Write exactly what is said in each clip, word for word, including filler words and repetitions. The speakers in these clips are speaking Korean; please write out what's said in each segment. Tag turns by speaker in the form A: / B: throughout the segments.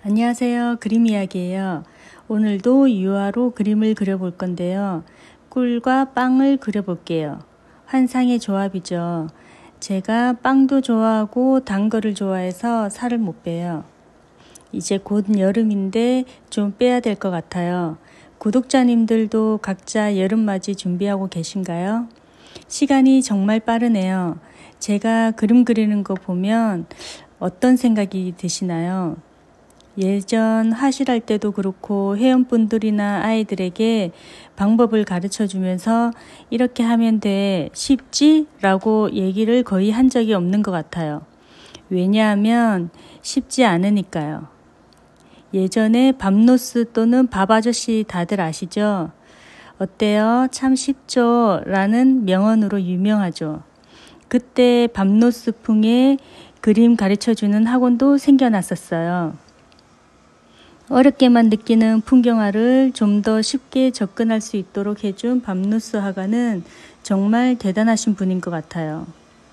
A: 안녕하세요. 그림 이야기예요. 오늘도 유화로 그림을 그려볼 건데요. 꿀과 빵을 그려볼게요. 환상의 조합이죠. 제가 빵도 좋아하고 단 거를 좋아해서 살을 못 빼요. 이제 곧 여름인데 좀 빼야 될 것 같아요. 구독자님들도 각자 여름맞이 준비하고 계신가요? 시간이 정말 빠르네요. 제가 그림 그리는 거 보면 어떤 생각이 드시나요? 예전 화실할 때도 그렇고 회원분들이나 아이들에게 방법을 가르쳐 주면서 이렇게 하면 돼, 쉽지? 라고 얘기를 거의 한 적이 없는 것 같아요. 왜냐하면 쉽지 않으니까요. 예전에 밥노스 또는 밥아저씨 다들 아시죠? 어때요? 참 쉽죠? 라는 명언으로 유명하죠. 그때 밥노스풍의 그림 가르쳐주는 학원도 생겨났었어요. 어렵게만 느끼는 풍경화를 좀 더 쉽게 접근할 수 있도록 해준 밤누스 화가는 정말 대단하신 분인 것 같아요.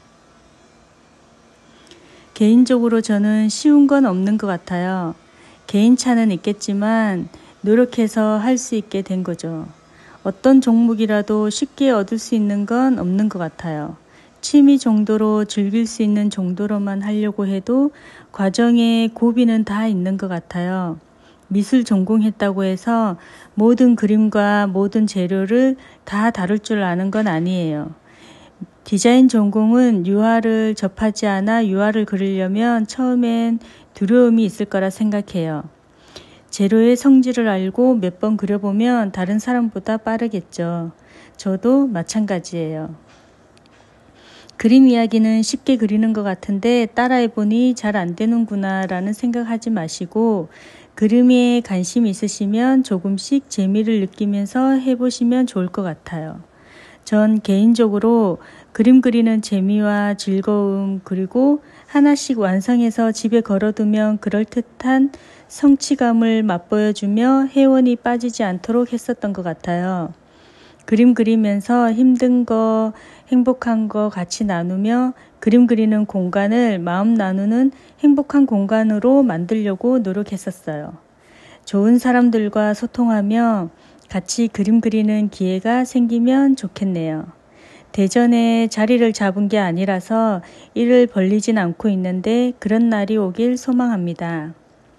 A: 개인적으로 저는 쉬운 건 없는 것 같아요. 개인차는 있겠지만 노력해서 할 수 있게 된 거죠. 어떤 종목이라도 쉽게 얻을 수 있는 건 없는 것 같아요. 취미 정도로 즐길 수 있는 정도로만 하려고 해도 과정에 고비는 다 있는 것 같아요. 미술 전공했다고 해서 모든 그림과 모든 재료를 다 다룰 줄 아는 건 아니에요. 디자인 전공은 유화를 접하지 않아 유화를 그리려면 처음엔 두려움이 있을 거라 생각해요. 재료의 성질을 알고 몇 번 그려보면 다른 사람보다 빠르겠죠. 저도 마찬가지예요. 그림 이야기는 쉽게 그리는 것 같은데 따라해보니 잘 안 되는구나 라는 생각하지 마시고 그림에 관심 있으시면 조금씩 재미를 느끼면서 해보시면 좋을 것 같아요. 전 개인적으로 그림 그리는 재미와 즐거움 그리고 하나씩 완성해서 집에 걸어두면 그럴듯한 성취감을 맛보여주며 회원이 빠지지 않도록 했었던 것 같아요. 그림 그리면서 힘든 거, 행복한 거 같이 나누며 그림 그리는 공간을 마음 나누는 행복한 공간으로 만들려고 노력했었어요. 좋은 사람들과 소통하며 같이 그림 그리는 기회가 생기면 좋겠네요. 대전에 자리를 잡은 게 아니라서 일을 벌리진 않고 있는데 그런 날이 오길 소망합니다.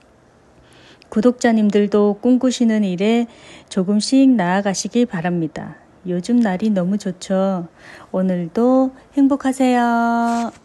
A: 구독자님들도 꿈꾸시는 일에 조금씩 나아가시기 바랍니다. 요즘 날이 너무 좋죠. 오늘도 행복하세요.